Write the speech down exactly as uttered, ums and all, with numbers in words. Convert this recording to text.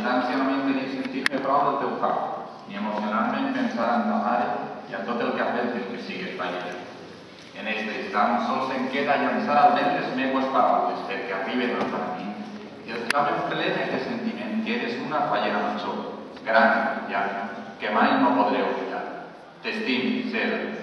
distància no m'impedia sentir-me prou del teu cap, ni emocionar-me en pensar en ta mare i en tot el que ha fet el que sigues fallera. En este instant sols em queda llançar al vent les meues paraules perquè arriben al per mi i el clamen plene de sentiment que eres una fallera major, gran i llarga, que mai no podré oblidar. T'estim, Cera.